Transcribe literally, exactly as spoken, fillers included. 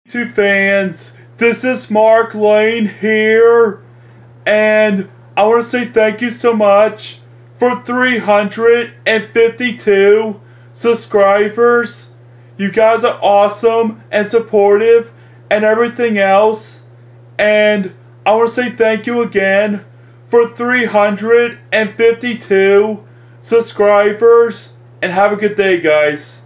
YouTube fans, this is Mark Lane here, and I want to say thank you so much for three hundred fifty-two subscribers. You guys are awesome and supportive and everything else, and I want to say thank you again for three hundred fifty-two subscribers, and have a good day, guys.